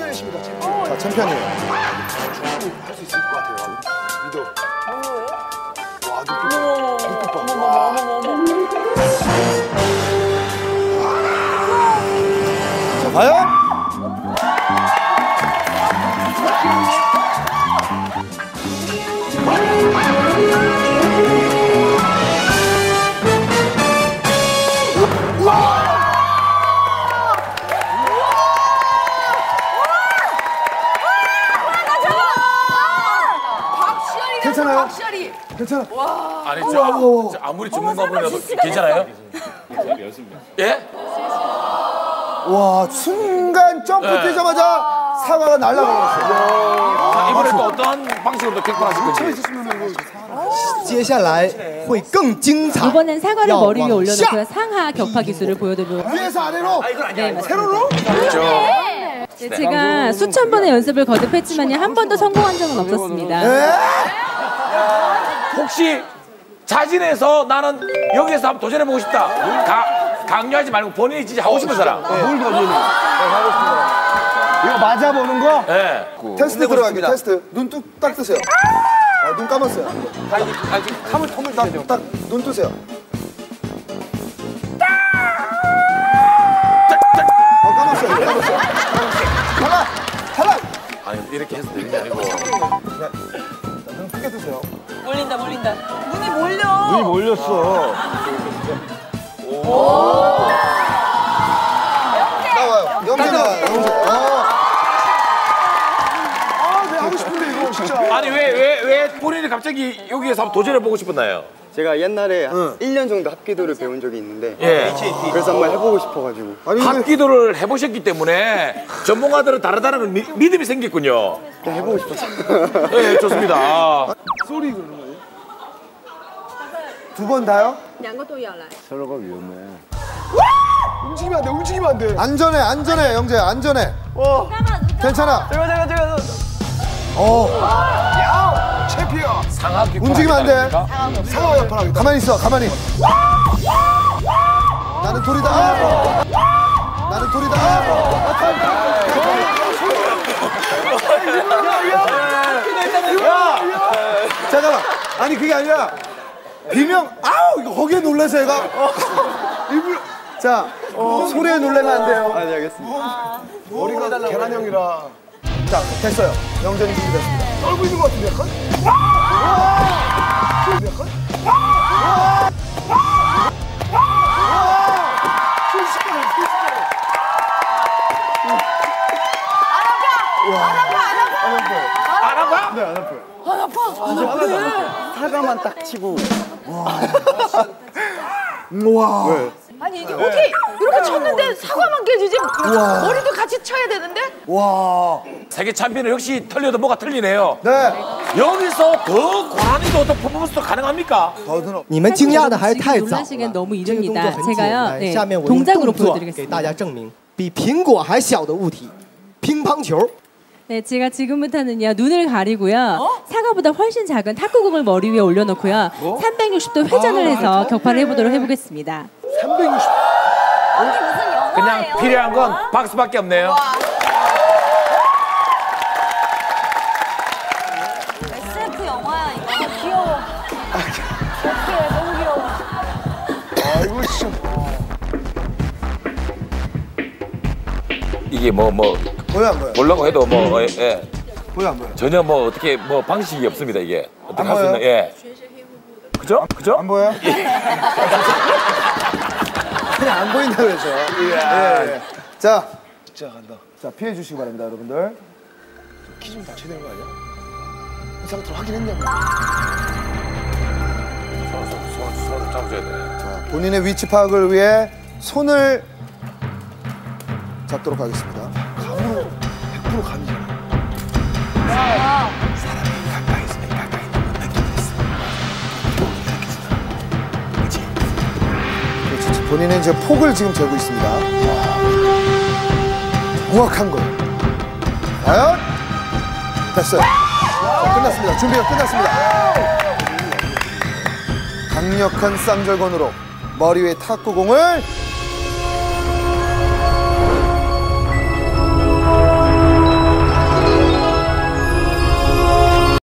챔피언이십니다, 챔피언. 자, 챔피언이에요. 할 수 있을 것 같아요. 믿어. 와, 눈빛 봐. 자, 과연? 괜찮아요? 박시아리. 괜찮아. 아니 저 아무리 전문가분이라도 괜찮아요? 예? 와, 순간 점프 뛰자마자 사과가 날아가버렸어요. 자, 이번에 또 어떤 방식으로 또 격파하실 건지. 接下来会更精彩。 이번엔 사과를 머리 위에 올려놓고요. 상하 격파 기술을 보여드리도록. 위에서 아래로. 네, 맞습니다. 세로로? 네, 제가 수천 번의 연습을 거듭했지만요, 한 번도 성공한 적은 없었습니다. 혹시 자진해서 나는 여기에서 한번 도전해보고 싶다. 강요하지 말고 본인이 진짜 하고 싶은 사람. 뭘 가지고? 하고 싶습니다. 이거 맞아보는 거? 네. 테스트 들어갈게요. 테스트. 눈 딱 뜨세요. 아, 눈 감았어요. 텀을 딱 눈 뜨세요. 감았어요. 탈락! 아니 이렇게 해서 되는 게 아니고. 눈 크게 뜨세요. 몰린다. 눈이 몰려. 눈이 몰렸어. 나와요. 영재 나와요. 영재. 내가 하고 싶은데 이거 진짜. 아니 왜 본인이 갑자기 여기에서 한번 도전해보고 싶었나요? 제가 옛날에 1년 정도 합기도를 배운 적이 있는데 예. 그래서 한번 해보고 싶어가지고. 합기도를 해보셨기 때문에 전문가들은 다르다는 걸 믿음이 생겼군요. 그냥 해보고 싶었어요. 네, 좋습니다. 소리 그러는 거예요? 2번 다요? 서로가 위험해. 움직이면 안 돼. 안전해, 영재. 안전해. 괜찮아. 제가. 챔피언. 상하 격파 움직이면 안 돼. 상하 역할하겠다. 가만히 있어, 가만히. 나는 돌이다. 나는 돌이다. 잠깐만. 아니, 그게 아니라 비명, 아우! 이거 거기에 놀라서 얘가. 자, 소리에 놀라면 안 돼요. 네, 알겠습니다. 머리가 계란형이라. 자, 됐어요. 영전이 준비됐습니다. 떨고 있는 것 같은데 약간? 안 아파? 네, 안 아파요. 사과만 딱 치고. 우와. 아니 이게 어떻게 이렇게 쳤는데 사과만 깨지지? 머리도 같이 쳐야 되는데? 와. 세계 챔피언은 역시 틀려도 뭐가 틀리네요. 네. 여기서 더 고난이도 더 퍼포먼스도 가능합니까? 你们惊讶的还是太早了。 놀라시기엔 너무 这个动 이릅니다. 作很简 제가요, 单， 네, 下面我用 동작으로 动作给 보여드리겠습니다. 大家证明，比苹果还小的物体，乒乓球。 네, 제가 지금부터는요, 눈을 가리고요, 사과보다 훨씬 작은 탁구공을 머리 위에 올려놓고요, 360도 회전을 해서 격파를 해보겠습니다. 360. 그냥 필요한 건 박수밖에 없네요. SF 영화야 이거. 귀여워. 너무 귀여워. 아이고, 진짜. 이게 뭐 보여, 안 보여? 보려고 해도 뭐 예. 보여, 안 보여? 전혀 뭐 어떻게 뭐 방식이 없습니다 이게. 어떻게 안 할 수 있는 보여요? 예. 그죠? 그죠? 안 보여요? 그냥 안 보인다고 그래서. 예. 자, 진짜 간다. 자, 피해 주시기 바랍니다, 여러분들. 키 좀 다쳐야 되는 거 아니야? 이 상태로 확인했냐고. 손을 잡아줘야 돼. 자, 본인의 위치 파악을 위해 손을 잡도록 하겠습니다. 감으로 100% 감이잖아. 사람이 가까이 있으면 가까이 있는 건 느낌이 있어. 그렇지? 그렇지. 본인은 이제 폭을 지금 재고 있습니다. 정확한 거예요. 과연? 됐어요. 자, 끝났습니다. 준비가 끝났습니다. 강력한 쌍절곤으로 머리 위에 탁구공을